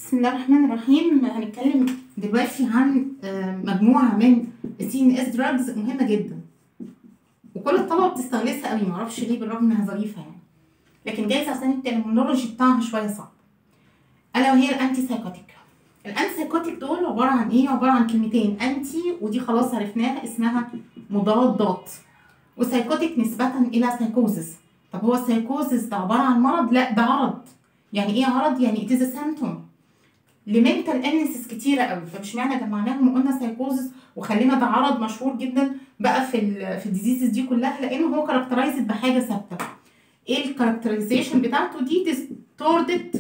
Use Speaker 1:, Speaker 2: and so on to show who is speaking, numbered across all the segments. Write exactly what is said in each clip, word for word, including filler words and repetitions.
Speaker 1: بسم الله الرحمن الرحيم. هنتكلم دلوقتي عن مجموعه من السي ان اس دراجز مهمه جدا، وكل الطلبه بتستغلسها قوي، معرفش ليه بالرغم انها ظريفه يعني، لكن جايز عشان الترمينولوجي بتاعها شويه صعب. الا وهي الانتي سايكوتيك. الانتي سايكوتيك دول عباره عن ايه؟ عباره عن كلمتين، انتي ودي خلاص عرفناها اسمها مضادات، وسايكوتيك نسبه الى سايكوزس. طب هو السايكوزس ده عباره عن مرض؟ لا، ده عرض. يعني ايه عرض؟ يعني it is a symptom لمنتال انسس كتيره قوي، فمش معنى جمعناهم وقلنا سايكوزس وخلينا ده عرض مشهور جدا بقى في ال في الديزيزز دي كلها، لانه هو كاركترايزد بحاجه ثابته. ايه الكاركترايزيشن بتاعته دي؟ distorted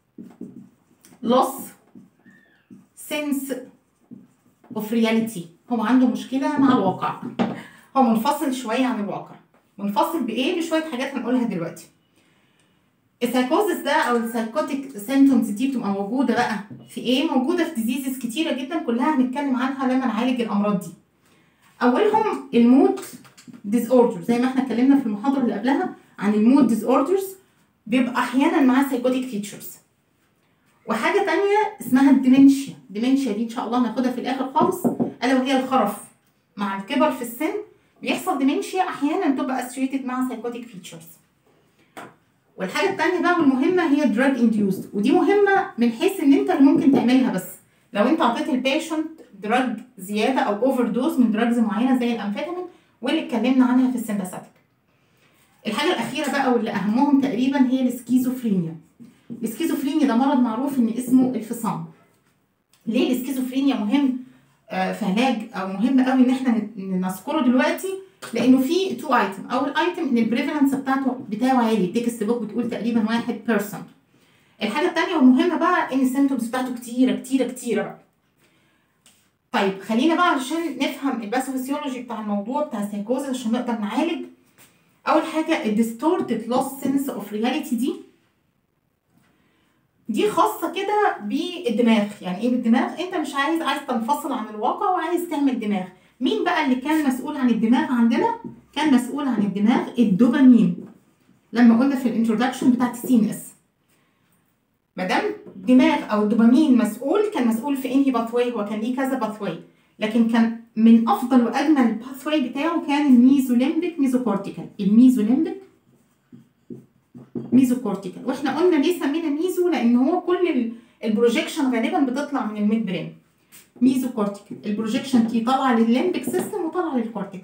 Speaker 1: loss sense of reality. هو عنده مشكله مع الواقع، هو منفصل شويه عن الواقع. منفصل بايه؟ بشويه حاجات هنقولها دلوقتي. السايكوزس ده او السايكوتيك سيمبتومز دي بتبقى موجوده بقى في ايه؟ موجوده في ديزيزز كتيره جدا، كلها هنتكلم عنها لما نعالج الامراض دي. اولهم المود ديز اوردر، زي ما احنا اتكلمنا في المحاضره اللي قبلها عن المود ديز اوردرز، بيبقى احيانا معاه سايكوتيك فيتشرز. وحاجه ثانيه اسمها الديمنشيا. الديمنشيا دي ان شاء الله هناخدها في الاخر خالص، الا وهي الخرف. مع الكبر في السن بيحصل ديمنشيا، احيانا تبقى اسوشيتد مع سايكوتيك فيتشرز. والحاجه الثانيه بقى والمهمه هي دراج انديوزد، ودي مهمه من حيث ان انت اللي ممكن تعملها، بس لو انت اعطيت البيشنت دراج زياده او اوفر دوز من دراجز معينه زي الامفيتامين واللي اتكلمنا عنها في السمباثيك. الحاجه الاخيره بقى واللي اهمهم تقريبا هي السكيزوفرينيا. السكيزوفرينيا ده مرض معروف ان اسمه الفصام. ليه السكيزوفرينيا مهم آه في علاج او مهم قوي ان احنا نذكره دلوقتي؟ لانه في تو ايتم. اول ايتم ان البريفالنس بتاعته بتاعه عالي، التكست بوك بتقول تقريبا واحد بيرسنت. الحاجه الثانيه والمهمه بقى ان السيمبتومز بتاعته كتيره كتيره كتيره بقى. طيب خلينا بقى علشان نفهم الباثوفيسيولوجي بتاع الموضوع بتاع السايكوزس عشان نقدر نعالج. اول حاجه الديستورتد لوس سنس اوف رياليتي دي دي خاصه كده بالدماغ. يعني ايه بالدماغ؟ انت مش عايز عايز تنفصل عن الواقع وعايز تعمل دماغ. مين بقى اللي كان مسؤول عن الدماغ عندنا؟ كان مسؤول عن الدماغ الدوبامين. لما قلنا في الانترودكشن بتاعت السي ان اس، ما دام دماغ او الدوبامين مسؤول، كان مسؤول في انهي باثواي؟ هو كان ليه كذا باثواي، لكن كان من افضل واجمل الباثواي بتاعه كان الميزوليمبيك ميزوكورتيكال. الميزوليمبيك ميزوكورتيكال، واحنا قلنا ليه سمينا ميزو؟ لان هو كل البروجيكشن غالبا بتطلع من الميد برين. ميزوكورتيكال البروجيكشن دي طالعه للليمبيك سيستم وطالعه للكورتكس.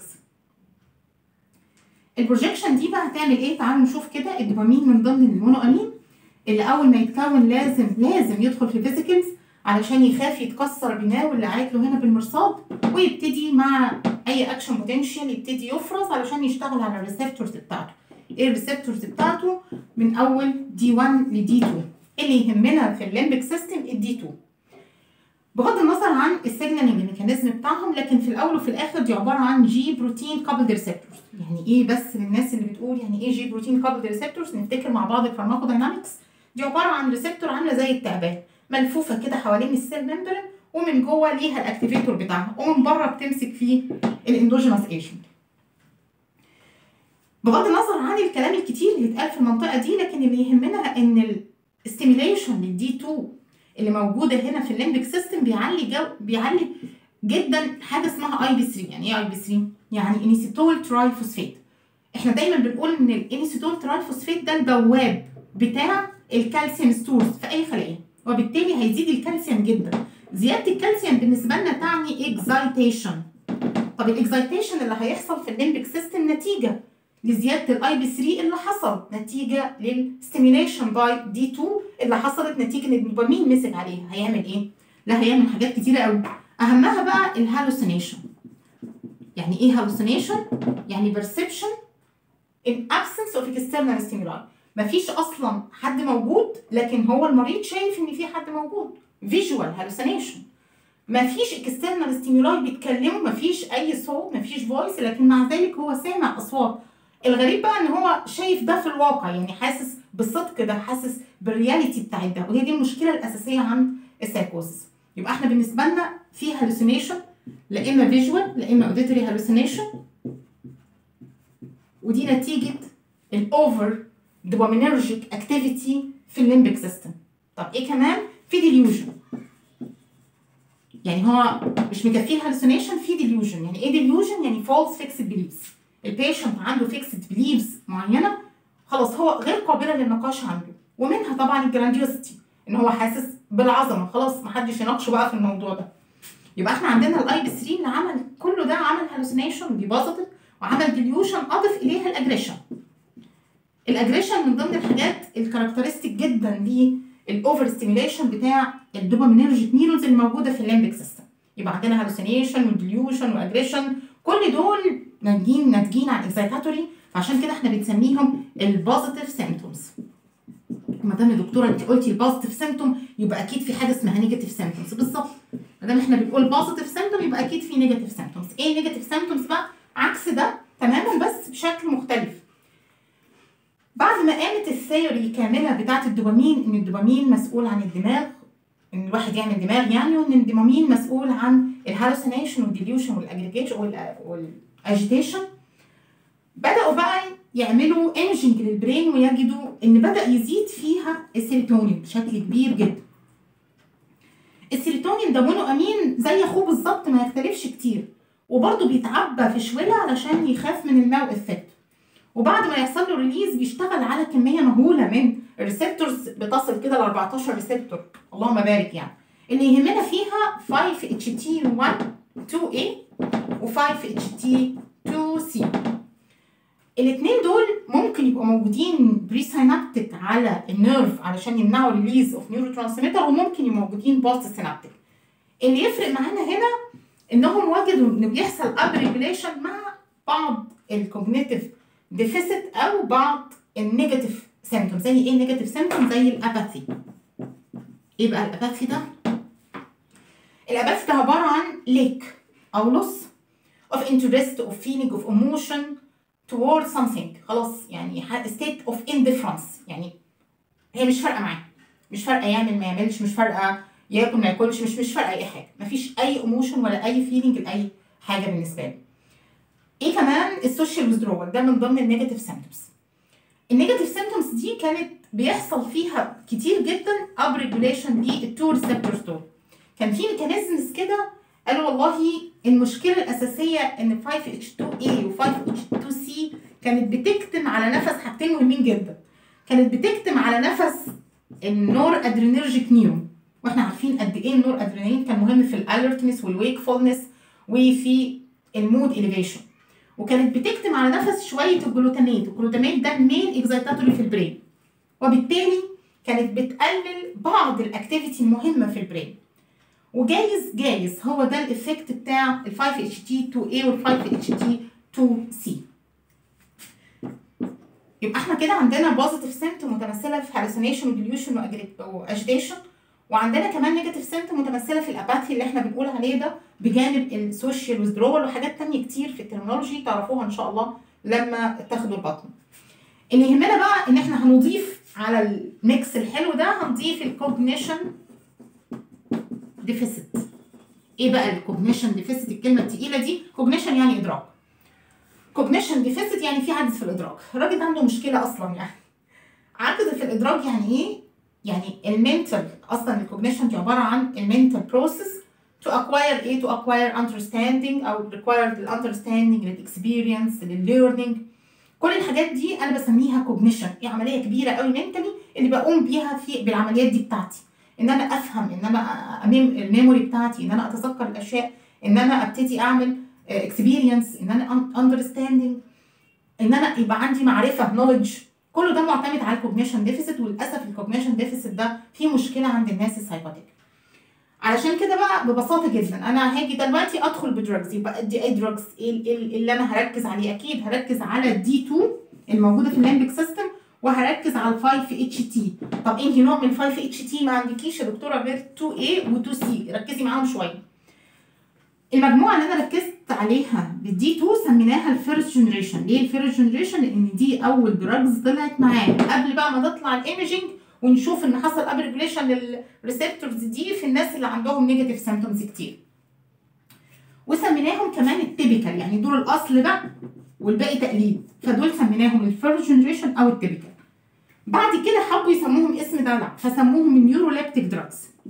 Speaker 1: البروجيكشن دي بقى هتعمل ايه؟ تعالوا نشوف كده. الدوبامين من ضمن المونو امين اللي اول ما يتكون لازم لازم يدخل في فيزيكلز علشان يخاف يتكسر بناو اللي قاعد له هنا بالمرصاد، ويبتدي مع اي اكشن بوتنشال يبتدي يفرز علشان يشتغل على الريسبتورز بتاعته. ايه الريسبتورز بتاعته؟ من اول دي واحد لدي اتنين. اللي يهمنا في الليمبيك سيستم الدي اتنين، بغض النظر عن السيجنالينج ميكانيزم بتاعهم، لكن في الاول وفي الاخر دي عباره عن جي بروتين كابلد ريسبتورز. يعني ايه بس للناس اللي بتقول يعني ايه جي بروتين كابلد ريسبتورز؟ نفتكر مع بعض الفارماكوداينامكس. دي عباره عن ريسبتور عامله زي التعبان، ملفوفه كده حوالين السيل ممبرين، ومن جوه ليها الاكتيفيتور بتاعها، ومن بره بتمسك فيه الاندوجينوس ايجنت. بغض النظر عن الكلام الكتير اللي اتقال في المنطقه دي، لكن اللي يهمنا ان الستيميليشن للدي اتنين اللي موجوده هنا في الليمبيك سيستم بيعلي جو بيعلي جدا حاجه اسمها اي بي ثلاثة. يعني ايه اي بي ثلاثة؟ يعني انيسيتول ترايفوسفات. احنا دايما بنقول ان الانيسيتول ترايفوسفات ده البواب بتاع الكالسيوم ستورز في اي خليه، وبالتالي هيزيد الكالسيوم جدا. زياده الكالسيوم بالنسبه لنا تعني اكزايتيشن. طب الاكزايتيشن اللي هيحصل في الليمبيك سيستم نتيجه لزياده الاي بي ثلاثة اللي حصل نتيجه للستيميليشن باي دي اتنين اللي حصلت نتيجه ان الدوبامين مسك عليها، هيعمل ايه؟ لا هيعمل حاجات كتيره قوي، اهمها بقى الهالوسينيشن. يعني ايه هالوسينيشن؟ يعني perception in absence of external stimuli. مفيش اصلا حد موجود لكن هو المريض شايف ان في حد موجود. visual hallucination. مفيش external stimuli بيتكلموا، مفيش اي صوت، مفيش voice، لكن مع ذلك هو سامع اصوات. الغريب بقى ان هو شايف ده في الواقع، يعني حاسس بالصدق ده، حاسس بالرياليتي بتاعت ده، وهي دي المشكله الاساسيه عند السايكوزس. يبقى احنا بالنسبه لنا في هالوسينيشن، لا اما فيجوال لا اما اوديتوري هالوسينيشن، ودي نتيجه الاوفر دوبامينرجيك اكتيفيتي في الليمبيك سيستم. طب ايه كمان؟ في ديليوجن. يعني هو مش مكفيه الهلوسينيشن، في ديليوجن. يعني ايه ديليوجن؟ يعني فولس فيكسد بليفز. البيشنت عنده فيكسد بليفز معينه خلاص هو غير قابله للنقاش عنده، ومنها طبعا الجرانديوستي، ان هو حاسس بالعظمه، خلاص محدش يناقشه بقى في الموضوع ده. يبقى احنا عندنا الاي بي ثلاثة اللي عمل كله ده، عمل هلوسينيشن دي بوزيتيف، وعمل ديليوشن اضف اليها الاجريشن. الاجريشن من ضمن الحاجات الكاركترستيك جدا للاوفر ستيميوليشن بتاع الدوبامينرجيك نيورونز الموجوده في الليمبيك سيستم. يبقى عندنا هلوسينيشن وديليوشن واجريشن، كل دول ناتجين ناتجين عن اكسايتاتوري، فعشان كده احنا بنسميهم البوزيتيف سيمبتومز. ما دام يا دكتوره انت قلتي البوزيتيف سيمبتوم يبقى اكيد في حاجه اسمها نيجاتيف سيمبتومز. بالظبط، ما دام احنا بنقول بوزيتيف سيمبتوم يبقى اكيد في نيجاتيف سيمبتومز. ايه نيجاتيف سيمبتومز بقى؟ عكس ده تماما بس بشكل مختلف. بعد ما قامت الثيوري كامله بتاعه الدوبامين، ان الدوبامين مسؤول عن الدماغ، ان الواحد يعمل دماغ يعني، وان الدوبامين مسؤول عن الهالوسينيشن والديليوشن والاجريجيشن والاجيتيشن، بداوا بقى يعملوا ايمجنج للبرين ويجدوا ان بدا يزيد فيها السيروتونين بشكل كبير جدا. السيروتونين ده مونو امين زي اخوه بالظبط، ما يختلفش كتير، وبرده بيتعبى في شويله علشان يخاف من الماو افكت، وبعد ما يحصل له ريليز بيشتغل على كميه مهوله من الريسبتورز، بتصل كده ل أربعتاشر ريسبتور، اللهم بارك يعني. اللي يهمنا فيها خمسة اتش تي واحد اتنين اي و5 اتش تي اتنين سي. الاثنين دول ممكن يبقوا موجودين بري سينابتيك على النيرف علشان يمنعوا ريليز اوف نيورو ترانسميتر، وممكن يبقوا موجودين بوست سينابتيك. اللي يفرق معانا هنا انهم وجدوا ان بيحصل اب ريجوليشن مع بعض الكوجنيتيف ديفيسيت او بعض النيجاتيف سيمبتوم. زي ايه نيجاتيف سيمبتوم؟ زي الاباثي. ايه بقى الاباثي ده؟ الاباثي ده عباره عن ليك او لوس of interest of feeling of emotion toward something. خلاص يعني state of indifference، يعني هي مش فارقه معاه، مش فارقه يعمل ما يعملش، مش فارقه ياكل ما ياكلش، مش مش فارقه اي حاجه، مفيش اي ايموشن ولا اي فيلينج لاي حاجه بالنسبه له. ايه كمان؟ السوشيال ويزدرول ده من ضمن النيجاتيف سيمبتومز. النيجاتيف سيمبتومز دي كانت بيحصل فيها كتير جدا اب ريجوليشن للتو ريسبتورز دول. كان في ميكانيزمز كده قالوا والله المشكله الاساسيه ان خمسة اتش اتنين اي و خمسة اتش اتنين سي كانت بتكتم على نفس حاجتين مهمين جدا. كانت بتكتم على نفس النور ادرينرجيك نيورون، واحنا عارفين قد ايه النور ادرينالين كان مهم في الالرتنس والويكفولنس وفي المود اليفيشن. وكانت بتكتم على نفس شويه الجلوتاميت، والجلوتاميت ده المين اكزايتاتوري في البرين، وبالتالي كانت بتقلل بعض الاكتيفيتي المهمه في البرين. وجايز جايز هو ده الايفكت بتاع ال خمسة اتش تي اتنين اي وال خمسة اتش تي اتنين سي. يبقى احنا كده عندنا بوزيتيف سيمبتوم متمثله في هالوسينيشن وديليوشن واجيتيشن، وعندنا كمان نيجاتيف سيمبتوم متمثله في الاباثي اللي احنا بنقول عليه ده، بجانب السوشيال ويزدرول وحاجات ثانيه كتير في الترمينولوجي تعرفوها ان شاء الله لما تاخدوا البطن. اللي يهمنا بقى ان احنا هنضيف على الميكس الحلو ده، هنضيف الكوجنيشن ديفيسيت. ايه بقى الكوجنيشن ديفيسيت؟ الكلمه الثقيله دي. كوجنيشن يعني ادراك، كوجنيشن ديفيسيت يعني في عجز في الادراك. الراجل ده عنده مشكله اصلا. يعني عجز في الادراك يعني ايه؟ يعني المنتال، اصلا الكوجنيشن دي عباره عن المنتال بروسيس to acquire ايه؟ to acquire understanding او required الاندرستاندينج للاكسبيرينس للليرنينج. كل الحاجات دي انا بسميها كوجنيشن. هي عمليه كبيره قوي منتالي اللي بقوم بيها في بالعمليات دي بتاعتي، ان انا افهم، ان انا اميم الميموري بتاعتي، ان انا اتذكر الاشياء، ان انا ابتدي اعمل اكسبيرينس، ان انا اندرستاندينج، ان انا يبقى عندي معرفه نوليدج. كله ده معتمد على الكوجنيشن ديفيسيت، وللاسف الكوجنيشن ديفيسيت ده فيه مشكله عند الناس السايكوتيك. علشان كده بقى ببساطه جدا انا هاجي دلوقتي ادخل بدراجز، يبقى ادي اي دراجز اللي انا هركز عليه؟ اكيد هركز على الدي اتنين الموجوده في الليمبيك سيستم، وهركز على ال خمسة اتش تي. طب انهي نوع من خمسة اتش تي ما عندكيش يا دكتوره غير اتنين اي و اتنين سي؟ ركزي معاهم شويه. المجموعه اللي انا ركزت عليها بالدي اتنين سميناها الفيرست جنريشن. ليه الفيرست جنريشن؟ لان دي اول دراجز طلعت معانا قبل بقى ما تطلع الايمجنج ونشوف ان حصل اب ريجوليشن للريسبتورز دي في الناس اللي عندهم نيجاتيف سيمبتومز كتير. وسميناهم كمان التيبيكال، يعني دول الاصل بقى والباقي تقليد، فدول سميناهم الفيرست جنريشن او التيبيكال. بعد كده حبوا يسموهم اسم دلع فسموهم النيوروليبتيك دراجز.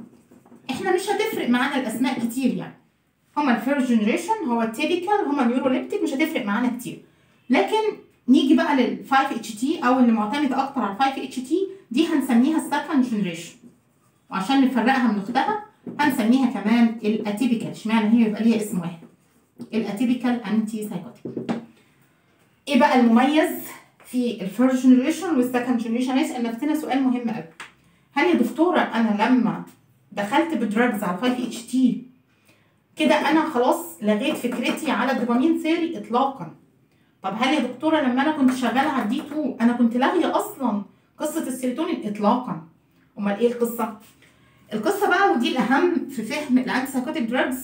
Speaker 1: احنا مش هتفرق معانا الاسماء كتير يعني. هما الفيرست جنريشن، هو التيبيكال، هما نيوروليبتيك، مش هتفرق معانا كتير. لكن نيجي بقى لل فايف اتش تي او اللي معتمده اكتر على فايف اتش تي، دي هنسميها السكند جنريشن. وعشان نفرقها من اختها هنسميها كمان الاتيبيكال. اشمعنى هي يبقى ليها اسم واحد؟ الاتيبيكال انتي سايكوتيك. ايه بقى المميز في الفيرست جنريشن والسكند جنريشن؟ هنسال نفسنا سؤال مهم قوي. هل يا دكتوره انا لما دخلت بدراجز على فايف اتش تي كده انا خلاص لغيت فكرتي على الدوبامين ثيري؟ اطلاقا. طب هل يا دكتوره لما انا كنت شغاله على الدي اتنين انا كنت لاغيه اصلا قصه السيروتونين؟ اطلاقا. امال ايه القصه؟ القصه بقى، ودي الاهم في فهم الانتي سايكوتيك دراجز،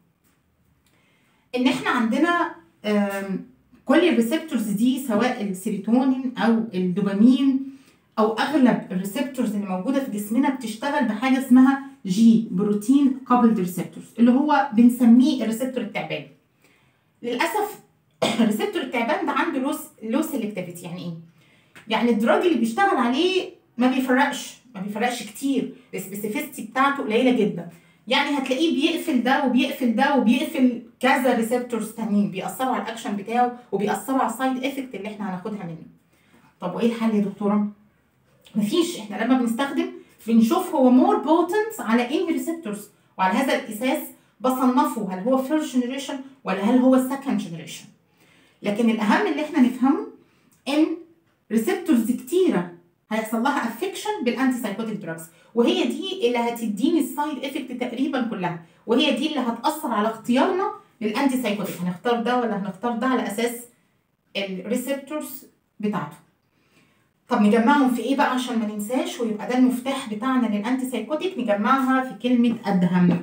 Speaker 1: ان احنا عندنا كل الريسبتورز دي سواء السيروتونين او الدوبامين او اغلب الريسبتورز اللي موجوده في جسمنا بتشتغل بحاجه اسمها جي، بروتين كابلد ريسبتورز، اللي هو بنسميه الريسبتور التعباني. للاسف الريسبتور التعبان ده عنده لو لو سيلكتيفيتي. يعني ايه؟ يعني الدراج اللي بيشتغل عليه ما بيفرقش ما بيفرقش كتير، السبيسيفيستي بتاعته قليله جدا. يعني هتلاقيه بيقفل ده وبيقفل ده وبيقفل كذا ريسبتورز تانيين، بيأثروا على الاكشن بتاعه وبيأثروا على السايد افكت اللي احنا هناخدها منه. طب وايه الحل يا دكتوره؟ مفيش. احنا لما بنستخدم بنشوف هو مور بوتنت على ايه ريسبتورز، وعلى هذا الاساس بصنفه هل هو فيرست جنريشن ولا هل هو سكند جنريشن. لكن الاهم اللي احنا نفهمه ان ريسبتورز كتيره هيحصل لها افكشن بالانتي سايكوتيك دراجز، وهي دي اللي هتديني السايد افكت تقريبا كلها، وهي دي اللي هتاثر على اختيارنا للانتي سايكوتيك. هنختار ده ولا هنختار ده على اساس الريسبتورز بتاعته. طب نجمعهم في ايه بقى عشان ما ننساش ويبقى ده المفتاح بتاعنا للانتي سايكوتيك؟ نجمعها في كلمه ادهم.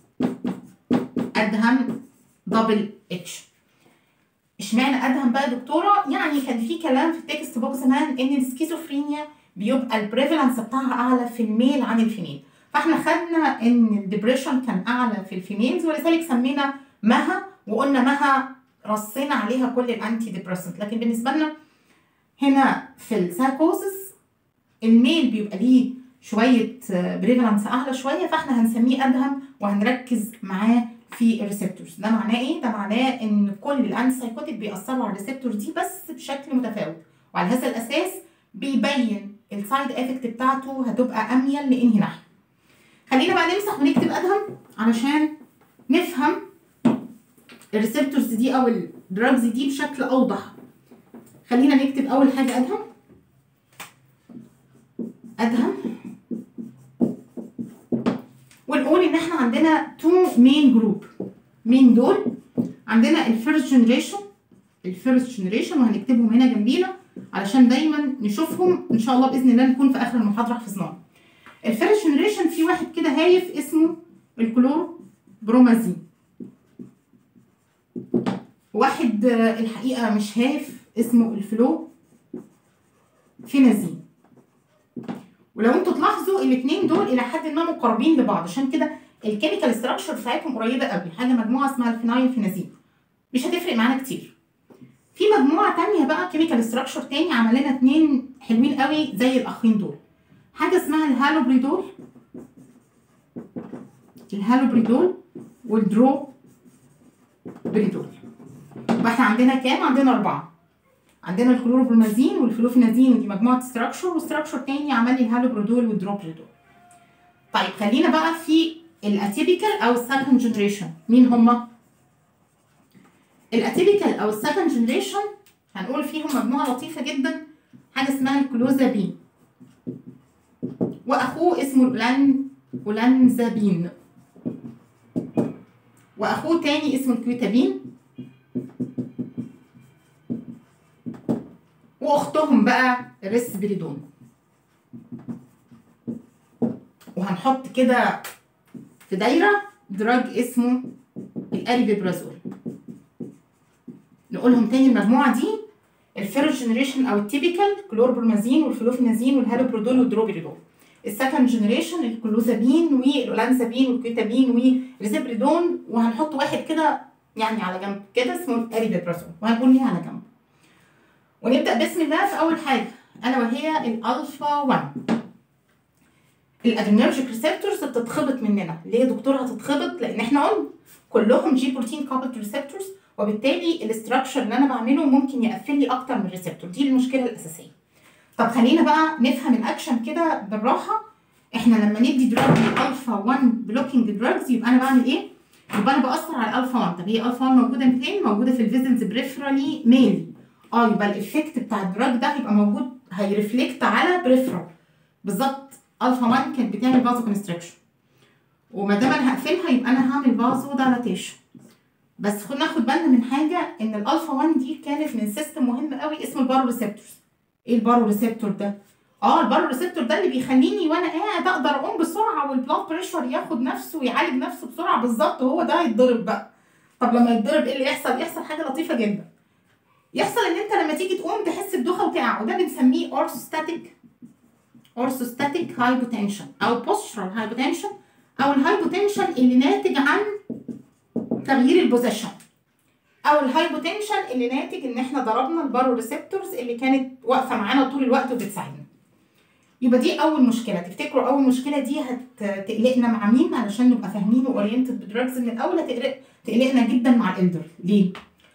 Speaker 1: ادهم دبل اتش. اشمعنى ادهم بقى يا دكتوره؟ يعني كان في كلام في التكست بوك زمان ان السكيزوفرينيا بيبقى البريفالنس بتاعها اعلى في الميل عن الفيميل، فاحنا خدنا ان الدبريشن كان اعلى في الفيميلز، ولذلك سمينا مها وقلنا مها رصينا عليها كل الانتي ديبريسنت. لكن بالنسبه لنا هنا في السايكوزس الميل بيبقى ليه شويه بريفالنس اعلى شويه، فاحنا هنسميه ادهم وهنركز معاه في الريسبتورز. ده معناه ايه؟ ده معناه ان كل الانتي سايكوتيك بيأثروا على الريسبتورز دي بس بشكل متفاوت، وعلى هذا الاساس بيبين السايد افكت بتاعته هتبقى اميل لانهي ناحيه. خلينا بقى نمسح ونكتب ادهم علشان نفهم الريسبتورز دي او الدراجز دي بشكل اوضح. خلينا نكتب اول حاجه ادهم. ادهم ونقول ان احنا عندنا تو مين جروب. مين دول؟ عندنا الفيرست جنريشن الفيرست جنريشن وهنكتبهم هنا جنبينا علشان دايما نشوفهم ان شاء الله باذن الله نكون في اخر المحاضره حفظناهم. الفيرست جنريشن في واحد كده هايف اسمه الكلور برومازين، واحد الحقيقه مش هايف اسمه الفلو فينازين. ولو انتوا تلاحظوا الاثنين دول الى حد ما مقربين لبعض، عشان كده الكيميكال ستراكشر بتاعتهم قريبه قوي. حاجه مجموعه اسمها الفينايل فينازين، مش هتفرق معانا كتير. في مجموعه ثانيه بقى كيميكال ستراكشر ثاني عمل لنا اثنين حلوين قوي زي الاخين دول، حاجه اسمها الهالوبريدول الهالوبريدول والدرو بريدول. يبقى احنا عندنا كام؟ عندنا اربعه. عندنا الكلوروبرومازين والفلوفينازين ودي مجموعه ستراكشر، وستراكشر تاني عمل لي الهالوبريدول والدروبريدول. طيب خلينا بقى في الاتيبيكال او السكند جنريشن. مين هما؟ الاتيبيكال او السكند جنريشن هنقول فيهم مجموعه لطيفه جدا، حاجه اسمها الكلوزابين واخوه اسمه الأولان اولانزابين، واخوه تاني اسمه الكيوتابين، واختهم بقى الريسبريدون. وهنحط كده في دايره دراج اسمه الاريبيبرازول. نقولهم تاني المجموعه دي: الفيرست جنريشن او التيبيكال كلوربرومازين والفلوفينازين والهالوبريدول والدروبريدول. السكند جنريشن الكلوزابين والاولانزابين والكيوتابين والريسبريدون، وهنحط واحد كده يعني على جنب كده اسمه الاريبيبرازول وهنقول ليه على جنب. ونبدا بسم الله في اول حاجه الا وهي الالفا واحد. الادرينرجيك ريسبتورز بتتخبط من مننا. ليه يا دكتور هتتخبط؟ لان احنا قلنا كلهم جي بروتين كابلد ريسبتورز، وبالتالي الاستراكشر اللي انا بعمله ممكن يقفل لي اكتر من ريسبتور. دي المشكله الاساسيه. طب خلينا بقى نفهم الاكشن كده بالراحه. احنا لما ندي دراج الفا واحد بلوكينج دراجز يبقى انا بعمل ايه؟ يبقى انا باثر على الالفا واحد. طب هي الفا واحد موجوده فين؟ موجوده في الفيزلز بريفرالي ميل. اه يبقى الايفكت بتاع الدراج ده هيبقى موجود، هيرفلكت على بريفرال. بالظبط الفا واحد كانت بتعمل فازو كونستريكشن، وما دام انا هقفلها يبقى انا هعمل فازو دايلاتيشن. بس خد ناخد بالنا من حاجه، ان الالفا واحد دي كانت من سيستم مهم قوي اسمه البارو ريسبتورز. ايه البارو ريسبتور ده؟ اه البارو ريسبتور ده اللي بيخليني وانا قاعد اقدر اقوم بسرعه والبلاد بريشر ياخد نفسه ويعالج نفسه بسرعه. بالظبط هو ده هيتضرب بقى. طب لما يتضرب ايه اللي يحصل؟ يحصل حاجه لطيفه جدا. يحصل ان انت لما تيجي تقوم تحس بدوخه وتقع، وده بنسميه اورثوستاتيك اورثوستاتيك هايبوتنشن او بوستشرال هايبوتنشن، او الهايبوتنشن اللي ناتج عن تغيير البوزيشن، او الهايبوتنشن اللي ناتج ان احنا ضربنا البارو ريسبتورز اللي كانت واقفه معانا طول الوقت وبتساعدنا. يبقى دي اول مشكله. تفتكروا اول مشكله دي هتقلقنا مع مين؟ علشان نبقى فاهمين واورينتد بدراجز من الاول. هتقلق تقلقنا جدا مع الالدر. ليه؟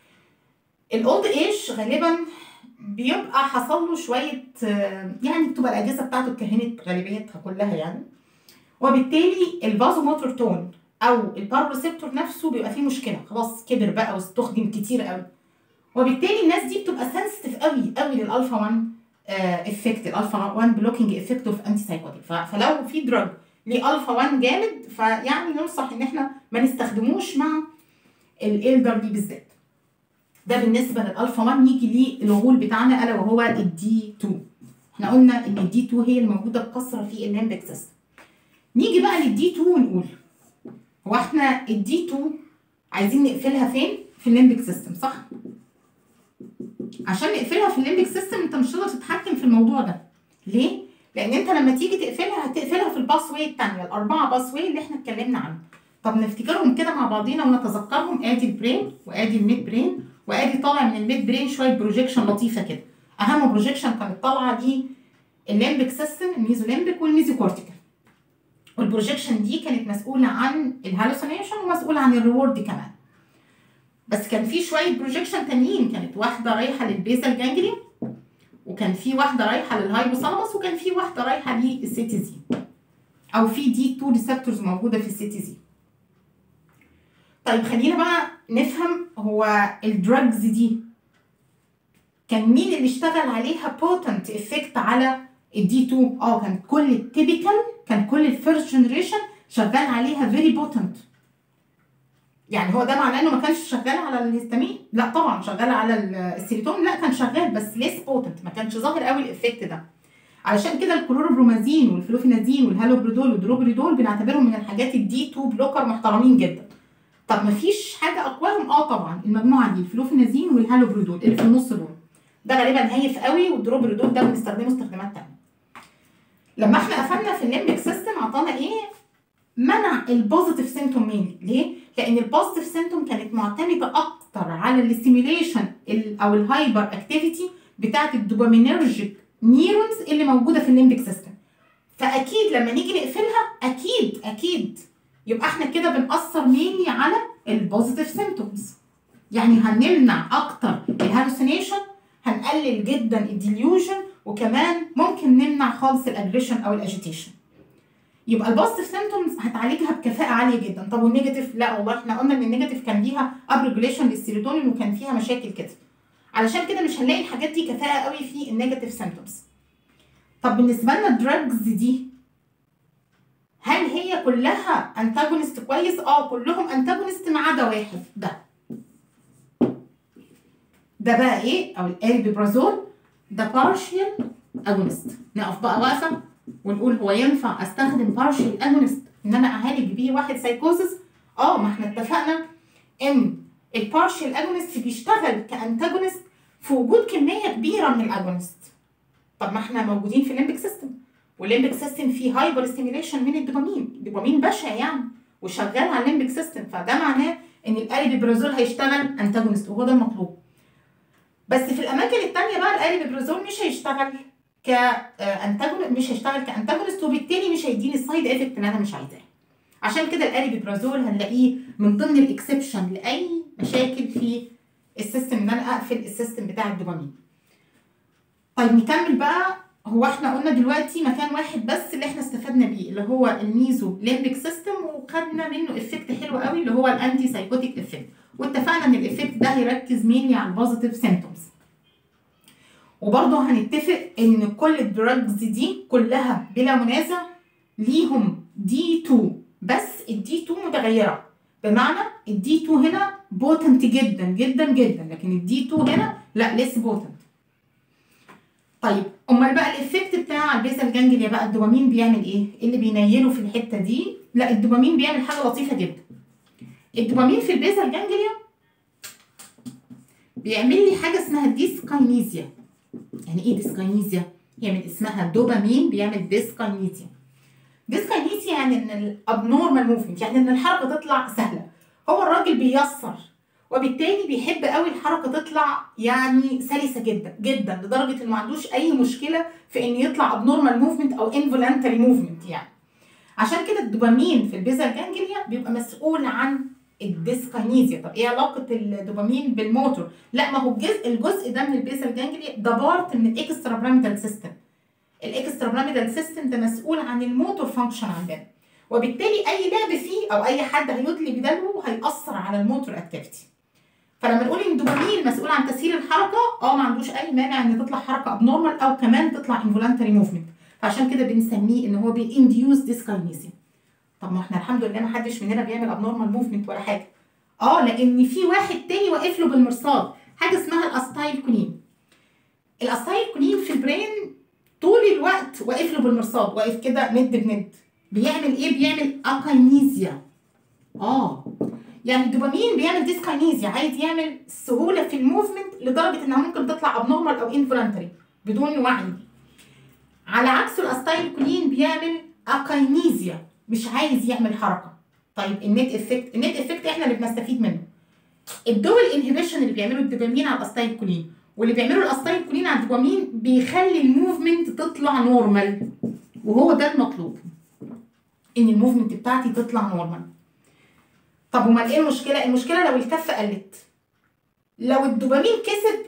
Speaker 1: الاولد ايج غالبا بيبقى حصل له شويه، يعني بتبقى الاجهزه بتاعته اتكهنت غالبيتها كلها يعني، وبالتالي الفازو موتور تون او البارو ريسبتور نفسه بيبقى فيه مشكله، خلاص كبر بقى واستخدم كتير قوي، وبالتالي الناس دي بتبقى سنسيتيف قوي قوي للالفا واحد افكت، الالفا واحد بلوكينج افكت اوف انتي سايكوتيك. فلو في دراج ليه الفا واحد جامد فيعني ننصح ان احنا ما نستخدموش مع الالدرلي بالذات. ده بالنسبه للالفا واحد. نيجي للغول بتاعنا الا وهو الدي اتنين. احنا قلنا ان الدي اتنين هي الموجوده بكثره في الليمبيك سيستم. نيجي بقى للدي اتنين ونقول هو احنا الدي اتنين عايزين نقفلها فين؟ في الليمبيك سيستم، صح؟ عشان نقفلها في الليمبيك سيستم انت مش هتقدر تتحكم في الموضوع ده. ليه؟ لان انت لما تيجي تقفلها هتقفلها في الباس واي الثانيه، الاربعه باس واي اللي احنا اتكلمنا عنهم. طب نفتكرهم كده مع بعضينا ونتذكرهم. ادي البرين وادي الميد برين، وادي طالع من الميد برين شويه بروجيكشن لطيفه كده. اهم بروجيكشن كانت طالعه دي الليمبيك سيستم، الميزوليمبيك والميزوكورتيكال. والبروجيكشن دي كانت مسؤوله عن الهالوسينيشن ومسؤوله عن الريورد كمان. بس كان في شويه بروجيكشن تانيين، كانت واحده رايحه للبيزال جانجليون، وكان في واحده رايحه للهايبوثالاموس، وكان في واحده رايحه للسيتيزي، او في دي اتنين ريسبتورز موجوده في السيتيزي. طيب خلينا بقى نفهم هو الدراجز دي كان مين اللي اشتغل عليها بوتنت افكت على الدي اتنين؟ اه كان كل التيبيكال، كان كل الفيرست جنريشن شغال عليها فيري بوتنت. يعني هو ده معناه انه ما كانش شغال على الهستامين؟ لا طبعا شغال على السيروتونين، لا كان شغال بس ليس بوتنت، ما كانش ظاهر قوي الافكت ده. علشان كده الكلوروبرومازين والفلوفينازين والهالوبريدول والدروبريدول بنعتبرهم من الحاجات الدي اتنين بلوكر محترمين جدا. طب ما فيش حاجه اقواهم؟ اه طبعا المجموعه دي الفلوفينازين والهالوبريدول اللي في النص دول، ده غالبا هايف قوي، والدروبريدول ده بنستخدمه استخدامات ثانيه. لما احنا قفلنا في الليمبيك سيستم اعطانا ايه؟ منع البوزيتيف سيمتوم مين؟ ليه؟ لان البوزيتيف سيمتوم كانت معتمده اكتر على الاستيميوليشن او الهايبر اكتيفيتي بتاعت الدوبامينرجيك نيورونز اللي موجوده في الليمبيك سيستم. فاكيد لما نيجي نقفلها اكيد اكيد يبقى احنا كده بنأثر ميني على البوزيتيف سيمتومز. يعني هنمنع اكتر الهالوسينيشن، هنقلل جدا الديليوجن، وكمان ممكن نمنع خالص الاجريشن او الاجيتيشن. يبقى البوزيتيف سيمتومز هتعالجها بكفاءه عاليه جدا. طب والنيجاتيف؟ لا والله احنا قلنا ان النيجاتيف كان ليها ابريجوليشن للسيروتونين وكان فيها مشاكل كده، علشان كده مش هنلاقي الحاجات دي كفاءه قوي في النيجاتيف سيمتومز. طب بالنسبه لنا الدراجز دي هل هي كلها انتاجونست كويس؟ اه كلهم انتاجونست ما عدا واحد، ده ده بقى ايه؟ او الاريبيبرازول ده بارشيال اجونست. نقف بقى واقفه ونقول هو ينفع استخدم بارشيال اجونست ان انا اعالج بيه واحد سايكوزس؟ اه ما احنا اتفقنا ان البارشيال اجونست بيشتغل كانتاجونست في وجود كميه كبيره من الاجونست. طب ما احنا موجودين في الليمبيك سيستم، والليمبيك سيستم فيه هايبر ستيميوليشن من الدوبامين، الدوبامين بشع يعني وشغال على الليمبيك سيستم، فده معناه ان الاريبيبرازول هيشتغل انتاجونست وهو ده المطلوب. بس في الاماكن الثانيه بقى الاريبيبرازول مش هيشتغل كانتاجونست، مش هيشتغل كانتاجونست، وبالتالي مش هيديني السايد افكت اللي انا مش عايزاه. عشان كده الاريبيبرازول هنلاقيه من ضمن الاكسبشن لاي مشاكل في السيستم ان انا اقفل السيستم بتاع الدوبامين. طيب نكمل بقى. هو احنا قلنا دلوقتي مكان واحد بس اللي احنا استفدنا بيه اللي هو الميزو ليمبيك سيستم، وخدنا منه افكت حلو قوي اللي هو الانتي سايكوتيك افكت، واتفقنا ان الافكت ده هيركز مينلي على البوزيتيف سيمبتومز. وبرضه هنتفق ان كل الدراجز دي كلها بلا منازع ليهم دي اتنين، بس الدي اتنين متغيره، بمعنى الدي اتنين هنا بوتنت جدا جدا جدا، لكن الدي اتنين هنا لا ليس بوتنت. طيب امال بقى الافكت بتاع البيزال جانجليا بقى الدوبامين بيعمل ايه؟ اللي بينيله في الحته دي؟ لا الدوبامين بيعمل حاجه لطيفه جدا. الدوبامين في البيزال جانجليا بيعمل لي حاجه اسمها ديسكاينيزيا. يعني ايه ديسكاينيزيا؟ هي من اسمها دوبامين بيعمل ديسكاينيزيا. ديسكاينيزيا يعني ان الابنورمال موفمنت، يعني ان الحركه تطلع سهله. هو الراجل بييسر وبالتالي بيحب قوي الحركه تطلع يعني سلسه جدا جدا، لدرجه انه ما عندوش اي مشكله في ان يطلع ابنورمال موفمنت او انفولانتري موفمنت يعني. عشان كده الدوبامين في البيزال جانجليا بيبقى مسؤول عن الديسكاينيزيا. طب ايه علاقه الدوبامين بالموتور؟ لا ما هو الجزء الجزء ده من البيزال جانجليا ده بارت من الاكسترا بيراميدال سيستم. الاكسترا بيراميدال سيستم ده مسؤول عن الموتور فانكشن عندنا، وبالتالي اي لعب فيه او اي حد هيدلي بدلوه هيأثر على الموتور اكتيفيتي. فلما نقول ان الدوبامين مسؤول عن تسهيل الحركه، اه ما عندوش اي مانع ان تطلع حركه ابنورمال او كمان تطلع انفولانتري موفمنت، فعشان كده بنسميه ان هو بينديوس ديسكاينيزيا. طب ما احنا الحمد لله ما حدش مننا بيعمل ابنورمال موفمنت ولا حاجه. اه لان في واحد تاني واقف له بالمرصاد، حاجه اسمها الاستايل كولين. الاستايل كولين في البرين طول الوقت واقف له بالمرصاد، واقف كده ند بند. بيعمل ايه؟ بيعمل اكاينيزيا. اه يعني الدوبامين بيعمل ديسكاينيزيا، عايز يعمل سهوله في الموفمنت لدرجه انها ممكن تطلع ابنورمال او انفولانتري بدون وعي. على عكسه الاستايل كولين بيعمل اكاينيزيا، مش عايز يعمل حركه. طيب النت افكت، النت افكت احنا اللي بنستفيد منه. الدول انهبيشن اللي بيعمله الدوبامين على الاستايل كولين واللي بيعمله الاستايل كولين على الدوبامين بيخلي الموفمنت تطلع نورمال، وهو ده المطلوب، ان الموفمنت بتاعتي تطلع نورمال. طب امال ايه المشكله؟ المشكله لو الكفه قلت. لو الدوبامين كسب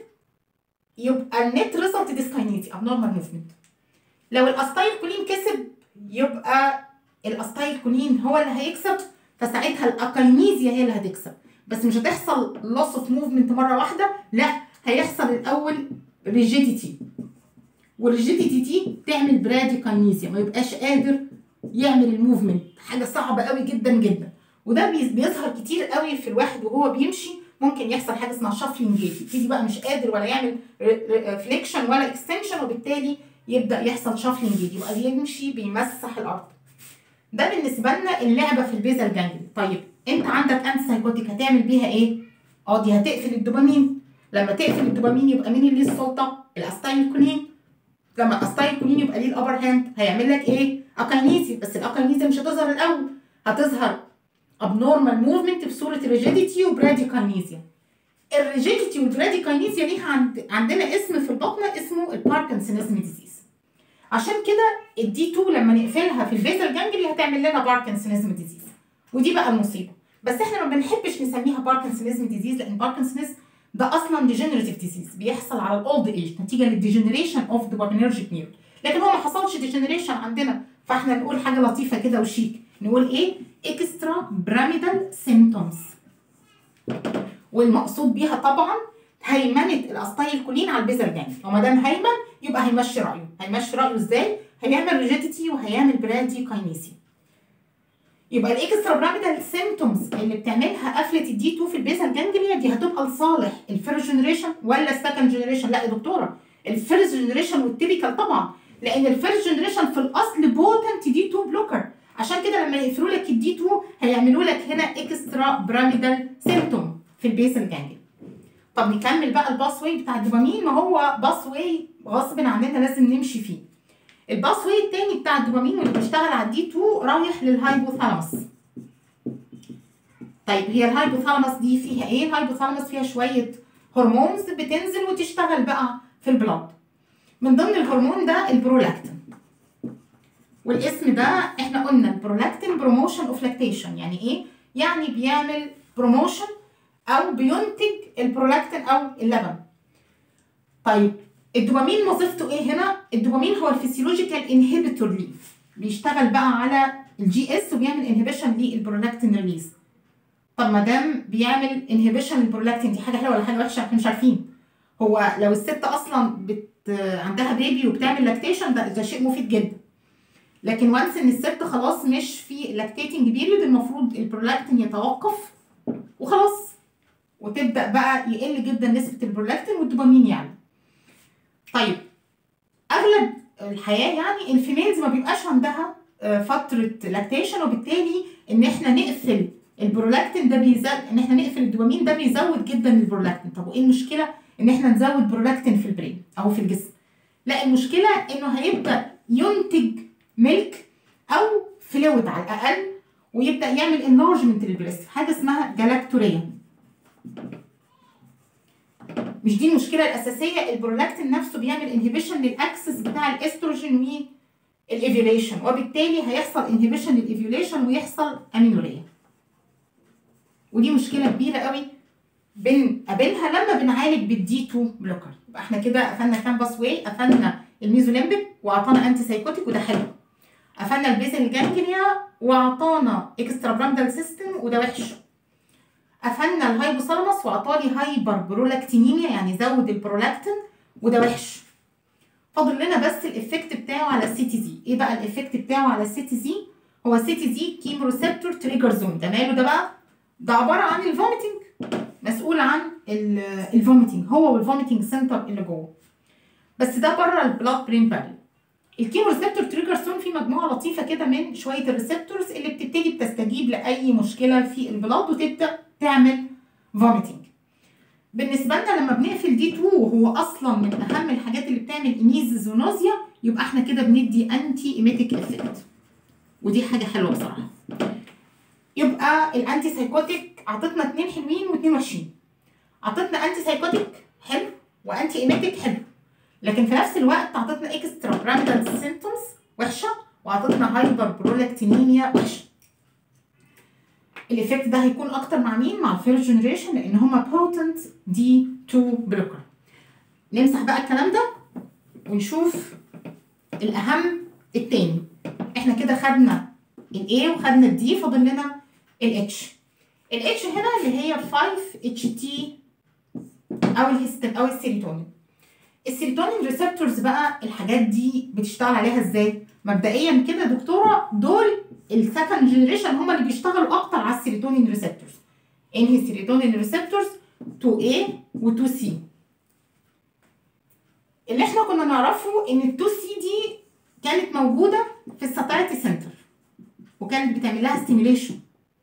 Speaker 1: يبقى النت ريزلت ديسكاينيزيا ابنورمال موفمنت. لو الاستايل كولين كسب يبقى الاستايل كولين هو اللي هيكسب، فساعتها الاكاينيزيا هي اللي هتكسب، بس مش هتحصل لوس اوف موفمنت مره واحده، لا هيحصل الاول ريجيديتي، والريجيديتي دي تعمل براديكاينيزيا، ما يبقاش قادر يعمل الموفمنت، حاجه صعبه قوي جدا جدا. وده بيظهر كتير قوي في الواحد وهو بيمشي. ممكن يحصل حاجه اسمها شافلينج جيت، يبتدي بقى مش قادر ولا يعمل فليكشن ولا اكستنشن، وبالتالي يبدا يحصل شافلينج جيت، يبقى بيمشي بيمسح الارض. ده بالنسبه لنا اللعبه في البيزال جانجلي. طيب انت عندك انتي سايكوتيك هتعمل بيها ايه؟ اه دي هتقفل الدوبامين. لما تقفل الدوبامين يبقى مين اللي ليه السلطه؟ الاستايل كولين. لما الاستايل كولين يبقى ليه الابر هاند، هيعمل لك ايه؟ اكاينيزيا، بس الاكاينيزيا مش هتظهر الاول، هتظهر abnormal movement في صوره ريجيديتي وبراديكاينيزيا. الريجيديتي والبراديكاينيزيا ليها عند عندنا اسم في البطن اسمه الباركنسونيزم ديزيز. عشان كده الدي اتنين لما نقفلها في البيزال جانجلي هتعمل لنا باركنسونيزم ديزيز، ودي بقى المصيبه. بس احنا ما بنحبش نسميها باركنسونيزم ديزيز، لان باركنسونيزم ده اصلا ديجنريتيف ديزيز بيحصل على الاولد ايج نتيجه للديجنريشن اوف دوبامينرجيك نيرون، لكن هو ما حصلش ديجنريشن عندنا، فاحنا نقول حاجه لطيفه كده وشيك، نقول ايه؟ اكسترا بيراميدال سيمبتومز. والمقصود بيها طبعا هيمنه الاستايل كولين على البيزال جانجلي، وما دام هيمن يبقى هيمشي رايه. هيمشي رايه ازاي؟ هيعمل ريجيديتي وهيعمل براديكاينيزيا. يبقى الاكسترا بيراميدال سيمبتومز اللي بتعملها قفله الدي اتنين في البيزال جانجليا دي هتبقى لصالح الفيرست جنريشن ولا السكند جنريشن؟ لا يا دكتوره، الفيرست جنريشن والتيبيكال طبعا، لان الفيرست جنريشن في الاصل بوتنت دي اتنين بلوكر، عشان كده لما يقفلوا لك الدي اتنين هيعملوا لك هنا اكسترا بيراميدال سيمبتوم في البيزال جانجليا. طب نكمل بقى الباس واي بتاع الدوبامين، ما هو باس واي غصب عننا لازم نمشي فيه. الباس واي التاني بتاع الدوبامين واللي بيشتغل على الدي اتنين رايح للهايبوثالاموس. طيب هي الهايبوثالاموس دي فيها ايه؟ الهايبوثالاموس فيها شويه هرمونز بتنزل وتشتغل بقى في البلاد. من ضمن الهرمون ده البرولاكتين. والاسم ده احنا قلنا البرولاكتين بروموشن اوف لاكتيشن. يعني ايه؟ يعني بيعمل بروموشن او بينتج البرولاكتين او اللبن. طيب الدوبامين وظيفته ايه هنا؟ الدوبامين هو الفسيولوجيكال انهبيتور ليه، بيشتغل بقى على الجي اس وبيعمل انهبيشن للبرولاكتين ريليز. طب ما دام بيعمل انهبيشن للبرولاكتين دي حاجه حلوه ولا حاجه وحشه؟ احنا مش عارفين. هو لو الست اصلا بت عندها بيبي وبتعمل لاكتيشن ده ده شيء مفيد جدا. لكن وانس ان الست خلاص مش في لاكتيتنج بيريود المفروض البرولاكتين يتوقف وخلاص، وتبدا بقى يقل جدا نسبه البرولاكتين والدوبامين يعني. طيب اغلب الحياه يعني الفيميلز ما بيبقاش عندها فتره لاكتيشن، وبالتالي ان احنا نقفل البرولاكتين ده بيزود، ان احنا نقفل الدوبامين ده بيزود جدا البرولاكتين. طب وايه المشكله ان احنا نزود برولاكتين في البرين او في الجسم؟ لا، المشكله انه هيبدا ينتج ميلك او فلويد على الاقل، ويبدا يعمل انلارجمنت للبريست، حاجه اسمها جلاكتوريا. مش دي المشكله الاساسيه، البرولاكتين نفسه بيعمل انهبيشن للاكسس بتاع الاستروجين والايفيوليشن، وبالتالي هيحصل انهبيشن للايفيوليشن ويحصل امينوريا. ودي مشكله كبيره قوي بنقابلها لما بنعالج بالدي اتنين بلوكر. يبقى احنا كده قفلنا كام باس واي، قفلنا الميزوليمبيك واعطانا انتي سايكوتيك وده حلو، قفلنا البيزل جانجليا واعطانا اكسترا براندال سيستم وده وحش، قفلنا الهايبوثالاموس واعطاني هايبر برولاكتينيميا يعني زود البرولاكتين وده وحش. فاضل لنا بس الافكت بتاعه على السي تي زي. ايه بقى الافكت بتاعه على السي تي زي؟ هو السي تي زي كيمو ريسبتور تريجر زون. ده ماله ده بقى؟ ده عباره عن الفوميتنج، مسؤول عن الفوميتنج، هو والفوميتنج سنتر اللي جوه، بس ده بره البلاد برين بارير. الكيمو ريسبتور تريجر زون في مجموعه لطيفه كده من شويه الريسبتورز اللي بتبتدي بتستجيب لاي مشكله في البلاد وتبدا تعمل فوميتنج. بالنسبه لنا لما بنقفل دي اتنين وهو اصلا من اهم الحاجات اللي بتعمل ايميزيس ونوزيا، يبقى احنا كده بندي انتي ايميتيك افكت، ودي حاجه حلوه بصراحه. يبقى الانتي سايكوتيك عطتنا اتنين حلوين واتنين وحشين. عطتنا انتي سايكوتيك حلو وانتي ايميتيك حلو، لكن في نفس الوقت عطتنا اكسترا براندال سيمبتومز وحشه، وعطتنا هايبر برولاكتينيميا وحشه. الايفكت ده هيكون اكتر مع مين؟ مع الفيرست جنريشن، لان هما بوتنت دي اتنين بلوكر. نمسح بقى الكلام ده ونشوف الاهم التاني. احنا كده خدنا الاي وخدنا الدي، فاضل لنا الاتش. الاتش هنا اللي هي خمسة اتش تي او الهستام او السيروتونين. السيروتونين ريسبتورز بقى الحاجات دي بتشتغل عليها ازاي؟ مبدئيا كده دكتوره، دول السكند جنريشن هم اللي بيشتغلوا اكتر على السيروتونين ريسبتورز. انهي السيروتونين ريسبتورز؟ اتنين ايه و اتنين سي. اللي احنا كنا نعرفه ان ال اتنين سي دي كانت موجوده في الساتايتي سنتر وكانت بتعمل لها ستيميوليشن،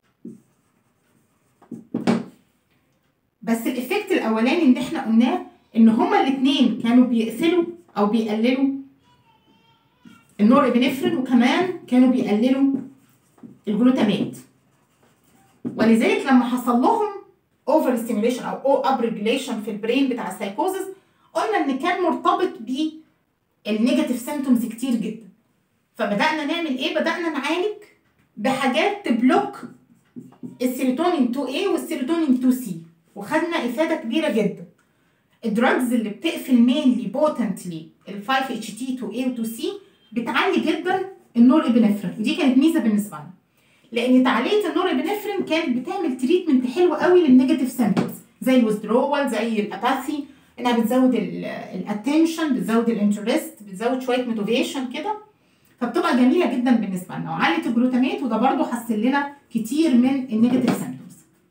Speaker 1: بس الايفكت الاولاني اللي احنا قلناه ان هما الاثنين كانوا بيقفلوا او بيقللوا النور ابنفرين، وكمان كانوا بيقللوا الجلوتامات. ولذلك لما حصل لهم اوفر ستيميوليشن او او اب ريجوليشن في البرين بتاع السايكوزس، قلنا ان كان مرتبط بالنيجاتيف سيمبتومز كتير جدا. فبدانا نعمل ايه؟ بدانا نعالج بحاجات تبلوك السيروتونين اتنين ايه والسيروتونين اتنين سي، وخدنا افاده كبيره جدا. الدراجز اللي بتقفل مينلي بوتنتلي ال خمسة اتش تي اتنين ايه و اتنين سي بتعلي جدا النور ابنفرين، ودي كانت ميزه بالنسبه لنا، لان تعليه النور ابنفرين كانت بتعمل تريتمنت حلو قوي للنيجاتيف سيمبتومز زي الويزدرول، زي الاباثي، انها بتزود الاتنشن، بتزود الانترست، بتزود شويه موتيفيشن كده، فبتبقى جميله جدا بالنسبه لنا. وعلت الجلوتامات وده برده حسن لنا كتير من النيجاتيف سيمبتومز.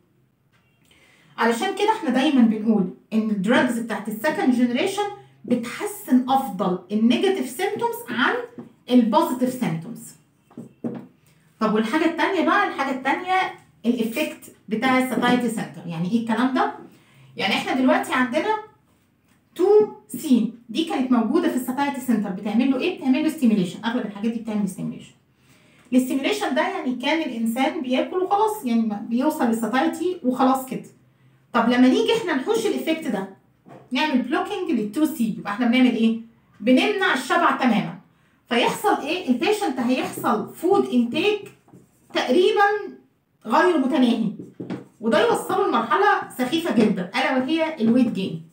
Speaker 1: علشان كده احنا دايما بنقول ان الدراجز بتاعت السكند جنريشن بتحسن افضل النيجاتيف سيمبتومز عن البوزيتيف سيمبتومز. طب والحاجه الثانيه بقى، الحاجه الثانيه الايفكت بتاع الساتايتي سنتر. يعني ايه الكلام ده؟ يعني احنا دلوقتي عندنا اتنين سي دي كانت موجوده في الساتايتي سنتر، بتعمل له ايه؟ بتعمل له ستيميوليشن. اغلب الحاجات دي بتعمل ستيميوليشن. الاستيميوليشن ده يعني كان الانسان بياكل وخلاص، يعني بيوصل للساتايتي وخلاص كده. طب لما نيجي احنا نحوش الايفكت ده، نعمل بلوكينج لل اتنين سي، يبقى احنا بنعمل ايه؟ بنمنع الشبع تماما. فيحصل ايه؟ البيشنت هيحصل فود انتيك تقريبا غير متناهي، وده يوصله لمرحله سخيفه جدا الا وهي الويت جين.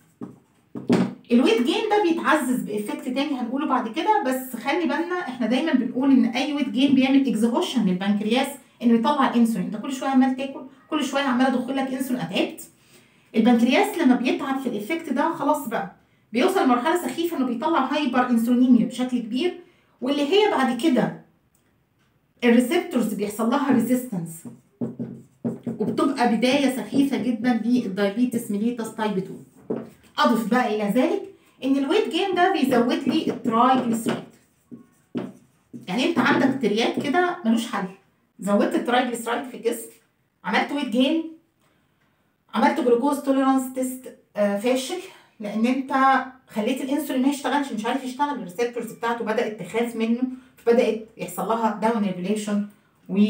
Speaker 1: الويت جين ده بيتعزز بافكت تاني هنقوله بعد كده، بس خلي بالنا احنا دايما بنقول ان اي ويت جين بيعمل اكزهوشن للبنكرياس انه يطلع انسولين. انت كل شويه عمال تاكل، كل شويه عمال ادخل لك انسولين، اتعبت. البنكرياس لما بيتعب في الافكت ده خلاص بقى بيوصل لمرحله سخيفه انه بيطلع هايبر انسولينيميا بشكل كبير، واللي هي بعد كده الريسبتورز بيحصل لها ريزيستنس، وبتبقى بدايه سخيفه جدا للدايابيتس ميليتس تايب اتنين. اضف بقى الى ذلك ان الويت جين ده بيزود لي الترايجليسرايد. يعني انت عندك ترياك كده ملوش حل، زودت الترايجليسرايد في الجسم، عملت ويت جين، عملت جلوكوز توليرانس تيست فاشل، لان انت خليت الانسولين ما يشتغلش، مش عارف يشتغل، الريسبتورز بتاعته بدات تخاف منه، فبدات يحصل لها داون ريجوليشن و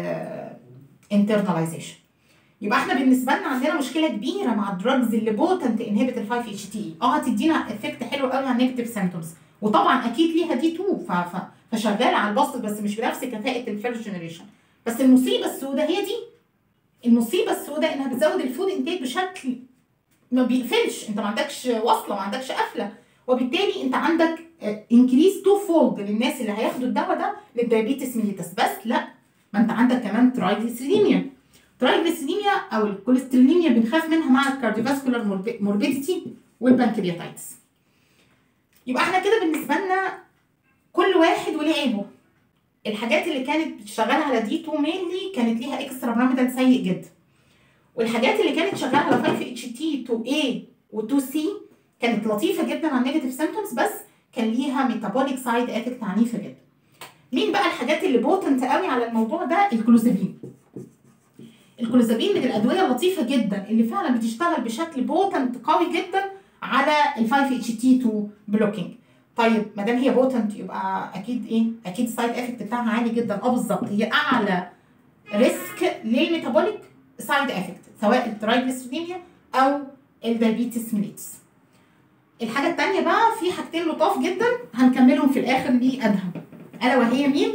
Speaker 1: انترناليزيشن. يبقى احنا بالنسبه لنا عندنا مشكله كبيره مع الدراجز اللي بوتنت انهبت ال خمسة اتش تي اي. اه هتدينا افكت حلو قوي على النيجاتيف سيمبتومز، وطبعا اكيد ليها دي اتنين فشغاله على البسط، بس مش بنفس كفاءه الفيرست جنريشن. بس المصيبه السوداء هي دي، المصيبه السوداء انها بتزود الفود انتيك بشكل ما بيقفلش، انت ما عندكش وصله، ما عندكش قفله، وبالتالي انت عندك انكريس تو فولد للناس اللي هياخدوا الدواء ده للدايابيتس ميليتس. بس لا، ما انت عندك كمان ترايجليسيريديميا. ترايجليسيريديميا او الكوليسترولينيميا بنخاف منها مع الكارديوفاسكولار موربيديتي والبنكرياتايتس. يبقى احنا كده بالنسبه لنا كل واحد وليه عيبه. الحاجات اللي كانت بتشتغل على دي اتنين مينلي كانت ليها اكسترا بارامتر سيء جدا، والحاجات اللي كانت شغاله على خمسة اتش تي اتنين اي و اتنين سي كانت لطيفه جدا على النيجاتيف سيمبتومز، بس كان ليها ميتابوليك سايد افكت عنيفه جدا. مين بقى الحاجات اللي بوتنت قوي على الموضوع ده؟ الكلوزابين. الكلوزابين من الادويه اللطيفه جدا اللي فعلا بتشتغل بشكل بوتنت قوي جدا على ال خمسة اتش تي اتنين بلوكينج. طيب ما دام هي بوتنت يبقى اكيد ايه؟ اكيد السايد افكت بتاعها عالي جدا. اه بالظبط، هي اعلى ريسك للميتابوليك سايد افكت سواء الترايجليسيريديميا او الدايابيتس ميليتس. الحاجه الثانيه بقى في حاجتين لطاف جدا هنكملهم في الاخر لادهم، الا وهي مين؟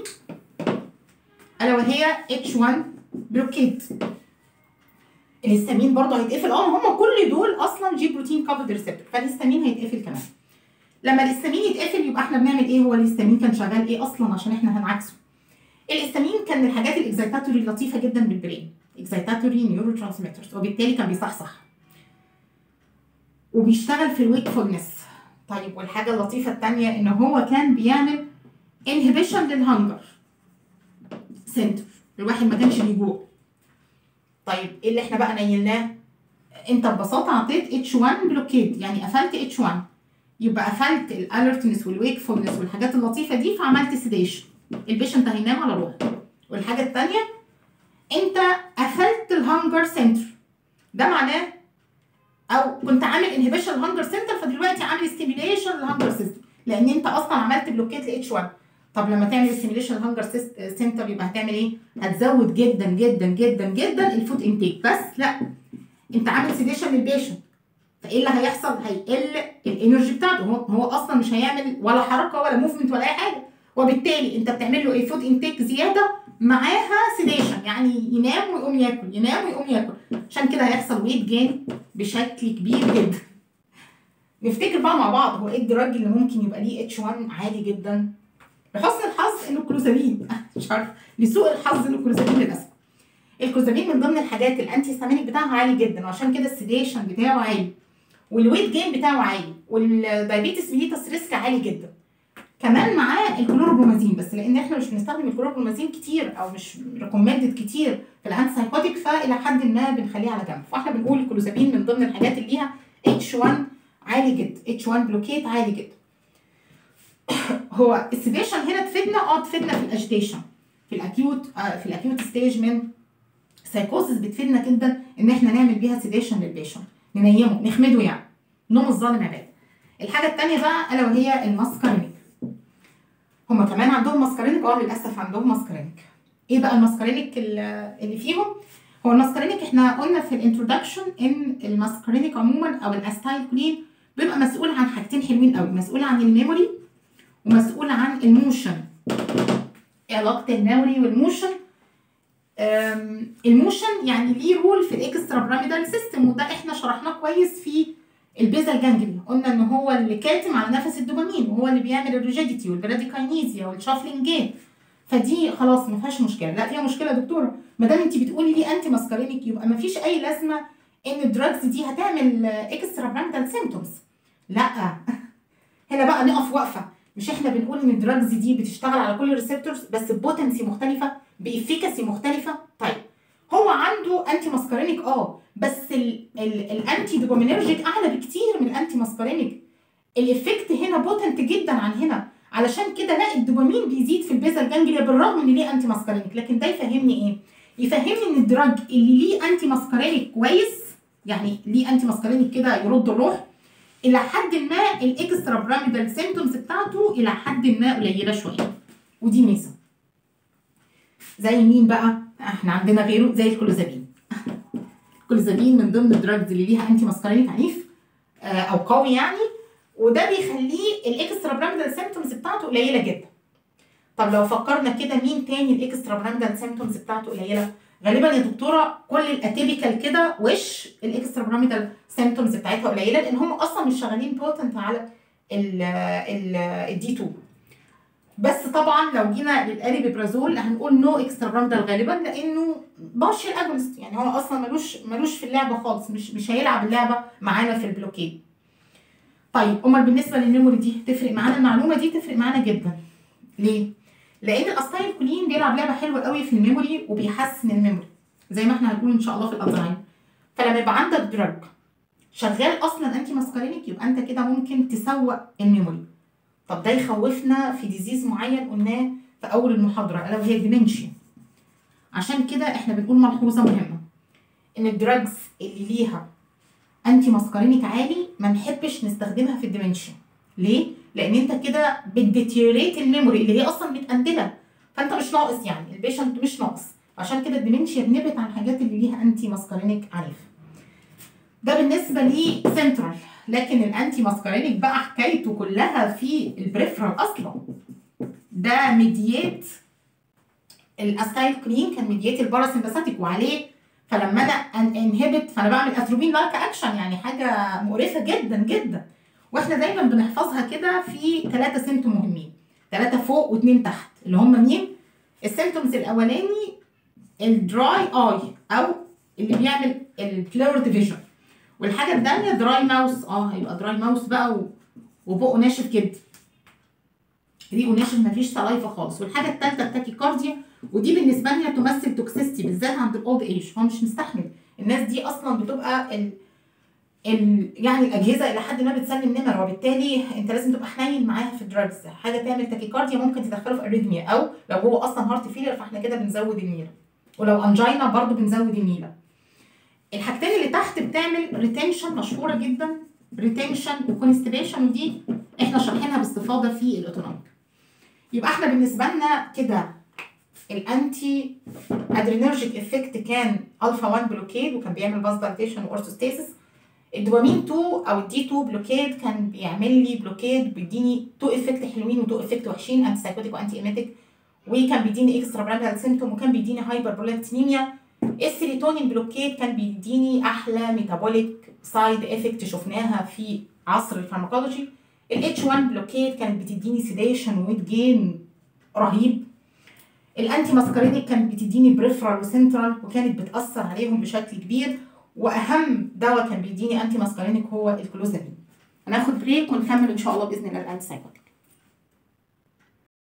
Speaker 1: الا وهي اتش واحد بلوكيد. الهستامين برضه هيتقفل. اه هم كل دول اصلا جي بروتين كابلد ريسبتور، فالهستامين هيتقفل كمان. لما الهستامين يتقفل يبقى احنا بنعمل ايه؟ هو الهستامين كان شغال ايه اصلا عشان احنا هنعكسه؟ الهستامين كان من الحاجات الاكزايتاتوري اللطيفه جدا بالبرين، اكزايتاتوري نيورو ترانسميترز، وبالتالي كان بيصحصح وبيشتغل في الويكفولنس. طيب والحاجه اللطيفه الثانيه ان هو كان بيعمل انهبيشن للهنجر سنتر، الواحد ما كانش بيجوع. طيب ايه اللي احنا بقى نيلناه؟ انت ببساطه عطيت اتش واحد بلوكيد، يعني قفلت اتش واحد، يبقى قفلت الالرتنس والويكفولنس والحاجات اللطيفه دي، فعملت سيديشن، البيشنت هينام على روحه. والحاجه الثانيه انت قفلت الهانجر سنتر، ده معناه او كنت عامل انهبيشن للهانجر سنتر، فدلوقتي عامل ستيميوليشن للهانجر سيستم، لان انت اصلا عملت بلوكيت ل اتش واحد. طب لما تعمل ستيميوليشن للهانجر سنتر يبقى هتعمل ايه؟ هتزود جدا جدا جدا جدا الفود انتيك. بس لا، انت عامل سيديشن للبيشنت، فايه اللي هيحصل؟ هيقل الانرجي بتاعته، هو هو اصلا مش هيعمل ولا حركه ولا موفمنت ولا اي حاجه، وبالتالي انت بتعمل له ايه؟ فود انتيك زياده معاها سيديشن، يعني ينام ويقوم ياكل، ينام ويقوم ياكل، عشان كده هيحصل ويت جين بشكل كبير جدا. نفتكر بقى مع بعض هو ايه الدراج اللي ممكن يبقى ليه اتش واحد عالي جدا؟ لحسن الحظ انه الكلوزابين مش عارف، لسوء الحظ انه الكلوزابين للاسف. الكلوزابين من ضمن الحاجات الانتي هيستامينيك بتاعها عالي جدا، وعشان كده السيديشن بتاعه عالي، والويت جين بتاعه عالي، والدايابيتس ميليتس ريسك عالي جدا. كمان معاه الكلوروبرومازين، بس لان احنا مش بنستخدم الكلوروبرومازين كتير او مش ريكومندد كتير في الانتيسايكوتيك، فالى حد ما بنخليه على جنب. فاحنا بنقول الكلوزابين من ضمن الحاجات اللي ليها اتش واحد عالي جدا، اتش واحد بلوكيت عالي جدا. هو السيديشن هنا تفيدنا، اه تفيدنا في الاجيتيشن، في الاكيوت آه في الاكيوت ستيج من سايكوسيس، بتفيدنا جدا ان احنا نعمل بيها سيديشن للبيشنت، ننيمه، نخمده، يعني نوم الظالم عباده. الحاجه الثانيه بقى الا وهي الماسكارينيك. هما كمان عندهم ماسكارينيك، اه للاسف عندهم ماسكارينيك. ايه بقى الماسكارينيك اللي فيهم؟ هو الماسكارينيك احنا قلنا في الانترودكشن ان الماسكارينيك عموما او الاستايل كولين بيبقى مسؤول عن حاجتين حلوين قوي، مسؤول عن الميموري ومسؤول عن الموشن، علاقه الميموري والموشن. الموشن يعني ليه رول في الاكسترا بيراميدال سيستم، وده احنا شرحناه كويس في البيزال جانجليا. قلنا ان هو اللي كاتم على نفس الدوبامين، وهو اللي بيعمل الريجيديتي والبراديكاينيزيا والشافلينج جين. فدي خلاص ما فيهاش مشكله. لا فيها مشكله يا دكتوره، ما دام انت بتقولي لي انتي ماسكارينيك يبقى ما فيش اي لازمه ان الدراجز دي هتعمل اكسترا بيراميدال سيمبتومز. لا هنا بقى نقف وقفه. مش احنا بنقول ان الدراجز دي بتشتغل على كل الريسبتورز بس ببوتنسي مختلفه، بافيكاسي مختلفه. طيب هو عنده انتي ماسكارينيك اه، بس الانتي دوبامينرجيك اعلى بكتير من الانتي ماسكارينيك. الافكت هنا بوتنت جدا عن هنا، علشان كده لا الدوبامين بيزيد في البيزال جانجليا بالرغم ان ليه انتي ماسكارينيك. لكن ده يفهمني ايه؟ يفهمني ان الدراج اللي ليه انتي ماسكارينيك كويس، يعني ليه انتي ماسكارينيك كده يرد الروح، الى حد ما الاكسترا بيراميدال سيمبتومز بتاعته الى حد ما قليله شويه، ودي ميزه. زي مين بقى؟ احنا عندنا غيره، زي الكلوزابين. الكلوزابين من ضمن الدراجز اللي ليها انتي ماسكارينيك عنيف او قوي يعني، وده بيخليه الاكسترا بيراميدال سيمبتومز بتاعته قليله جدا. طب لو فكرنا كده مين تاني الاكسترا بيراميدال سيمبتومز بتاعته قليله؟ غالبا يا دكتوره كل الاتيبيكال كده وش الاكسترا بيراميدال سيمبتومز بتاعتها قليله، لان هم اصلا مش شغالين بوتنت على ال ال الدي اتنين. بس طبعا لو جينا للاريبيبرازول هنقول نو اكسترا بيراميدال غالبا، لانه بارشل اجونست، يعني هو اصلا ملوش ملوش في اللعبه خالص، مش مش هيلعب اللعبه معانا في البلوكيد. طيب امال بالنسبه للميموري دي تفرق معانا؟ المعلومه دي تفرق معانا جدا. ليه؟ لان الاستايل كولين بيلعب لعبه حلوه قوي في الميموري وبيحسن الميموري زي ما احنا هنقول ان شاء الله في الالزهايمر. فلما يبقى عندك دراج شغال اصلا انتي ماسكارينيك يبقى انت كده ممكن تسوق الميموري. طب ده يخوفنا في ديزيز معين قلناه في اول المحاضره الا وهي الديمنشيا. عشان كده احنا بنقول ملحوظه مهمه ان الدراجز اللي ليها انتي ماسكارينيك عالي ما نحبش نستخدمها في الديمنشيا. ليه؟ لان انت كده بتديتيوريت الميموري اللي هي اصلا متقندله، فانت مش ناقص، يعني البيشنت مش ناقص. عشان كده الديمنشيا بنبعد عن الحاجات اللي ليها انتي ماسكارينيك عنيف. ده بالنسبه لي سنترال. لكن الانتي ماسكارينيك بقى حكايته كلها في البريفرال اصلا. ده ميديات الاستايل كلين، كان ميديات الباراسمباثيك وعليه، فلما انا انهبت فانا بعمل اتروبين لايك اكشن، يعني حاجه مقرفه جدا جدا. واحنا دايما بنحفظها كده في ثلاثه سيمتوم مهمين، ثلاثه فوق واثنين تحت، اللي هم مين؟ السيمتومز الاولاني الدراي اي او اللي بيعمل البلورد فيجن، والحاجه الثانيه دراي ماوس. اه هيبقى دراي ماوس بقى وبقه ناشف كده، ريقه ناشف مفيش سلايفه خالص. والحاجه الثالثه التاكيكارديا، ودي بالنسبه لنا تمثل توكسيستي بالذات عند الاولد ايج. هو مش مستحمل، الناس دي اصلا بتبقى ال ال يعني الاجهزه الى حد ما بتسلم نمر، وبالتالي انت لازم تبقى حنين معاها في الدراجز. حاجه تعمل تاكيكارديا ممكن تدخله في اريثميا، او لو هو اصلا هارت فيلر فاحنا كده بنزود النيله، ولو انجينا برضو بنزود النيله. الحاجتين اللي تحت بتعمل ريتنشن مشهوره جدا، ريتنشن وكونستيبيشن، ودي احنا شارحينها باستفاضه في الاوتونوميك. يبقى احنا بالنسبه لنا كده الانتي ادرينرجيك افكت كان الفا واحد بلوكيد وكان بيعمل باز دايليتيشن واورثوستاسيس. الدوبامين اتنين او الدي اتنين بلوكيد كان بيعمل لي بلوكيد بيديني تو افكت حلوين وتو افكت وحشين، انتي سايكوتيك وانتي ايميتيك، وكان بيديني اكسترا بيراميدال سيمتوم، وكان بيديني هايبر برولاكتينيميا. السيروتونين بلوكيد كان بيديني احلى ميتابوليك سايد افكت شفناها في عصر الفارماكولوجي. الاتش واحد بلوكيد كانت بتديني سيديشن وويت جين رهيب. الانتي ماسكارينيك كانت بتديني بريفرال وسنترال وكانت بتاثر عليهم بشكل كبير. واهم دواء كان بيديني انتي ماسكارينيك هو الكلوزابين. هناخد بريك ونكمل ان شاء الله باذن الله الانتي سايكوتيك.